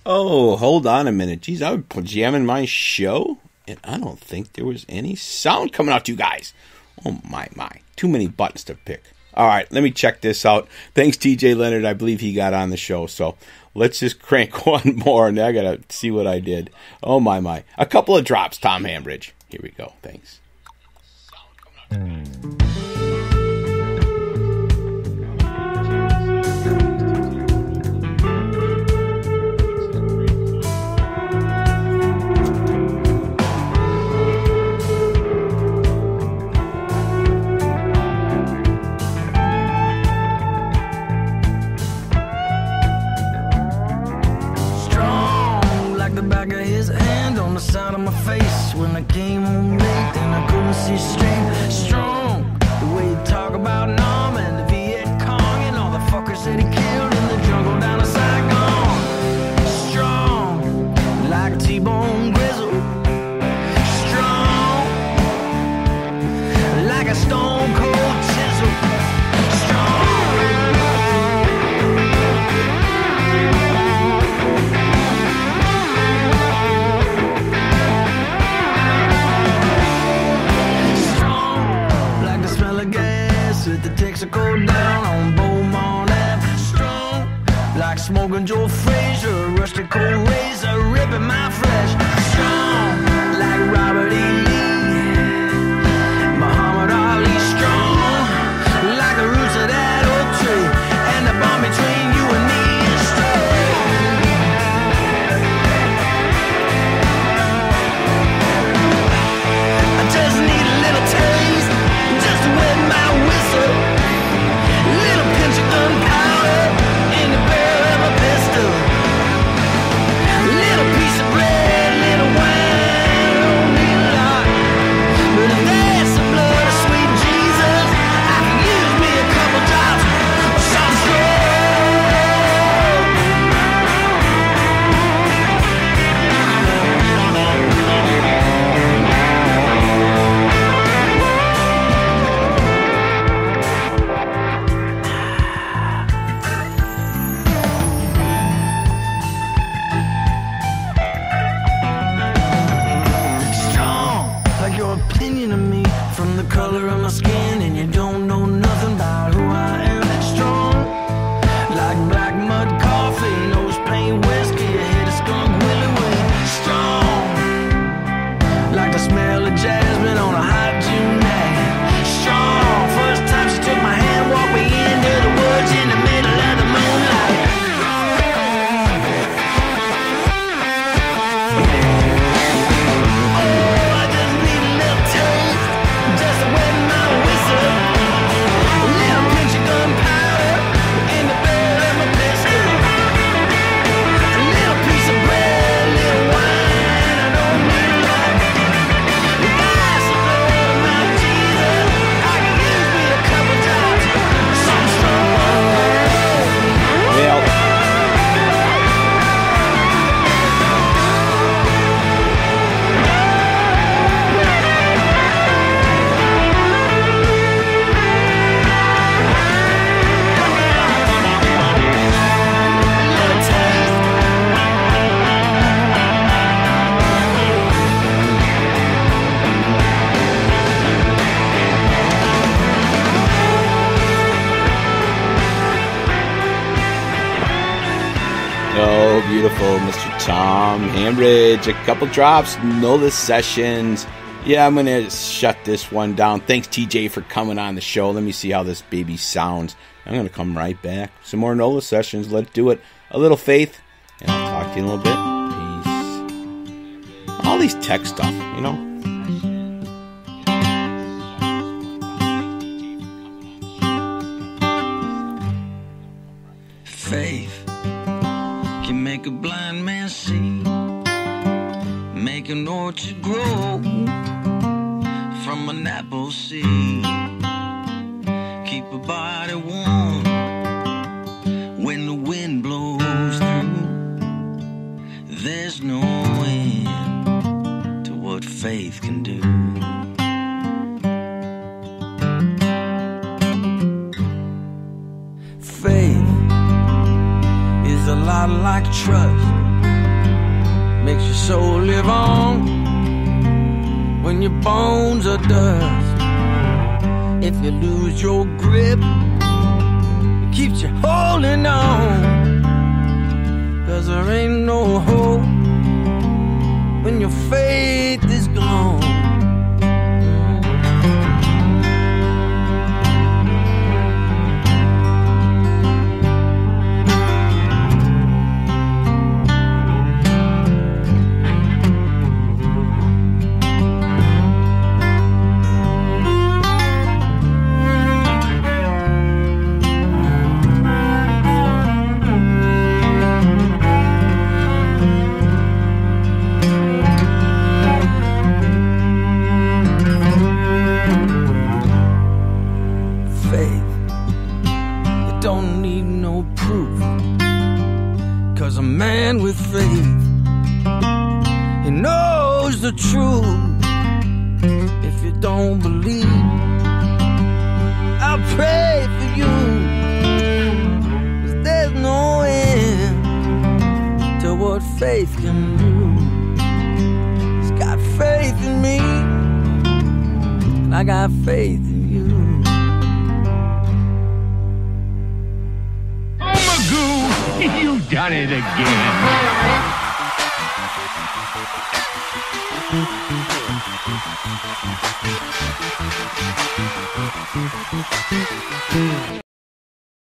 Oh, hold on a minute. Geez, I was jamming my show, and I don't think there was any sound coming out to you guys. Oh, my. Too many buttons to pick. All right, let me check this out. Thanks, TJ Leonard. I believe he got on the show, so let's just crank one more, and I got to see what I did. Oh, my. A couple of drops, Tom Hambridge. Here we go. Thanks. Side of my face when I came home late and I couldn't see straight. Strong, the way you talk about Nam and the Viet Cong and all the fuckers that he killed in the jungle down in Saigon. Strong, like a T-bone grizzle. Strong, like a stone cold chisel. Strong. With the Texaco down on Beaumont Ave. Strong, like smoking Joe Frazier, a rusty cold razor ripping my flesh. Strong, like Robert E. Lee, Muhammad Ali. Strong, like the roots of that oak tree, and the bond between you and me is strong. I just need a little taste, just to wet my whistle. Little pinch of gunpowder in the barrel of a pistol. Little piece of bread, little wine, don't need a lot. But if that's the blood of sweet Jesus, I can use me a couple drops of some strong. Opinion of me from the color of my skin, and you don't know nothing about who I am. Strong, like black mud coffee, nose plain whiskey, a hit of skunk willy wing. Strong, like the smell of jasmine on a hot June night. Strong, first time she took my hand, walked me into the woods in the middle of the moonlight. Beautiful, Mr. Tom Hambridge. A couple drops, NOLA sessions. Yeah, I'm going to shut this one down. Thanks, TJ, for coming on the show. Let me see how this baby sounds. I'm going to come right back. Some more NOLA sessions. Let's do it. A little faith, and I'll talk to you in a little bit. Peace. All these tech stuff, you know. Faith can make a blind man see, make an orchard grow from an apple seed, keep a body warm when the wind blows through. There's no end to what faith can do. Faith is a lot like trust. So live on when your bones are dust. If you lose your grip, it keeps you holding on. 'Cause there ain't no hope when your faith is gone. With faith, he knows the truth. If you don't believe, I'll pray for you. 'Cause there's no end to what faith can do. He's got faith in me, and I got faith in you. Oh, Magoo, you've done it again.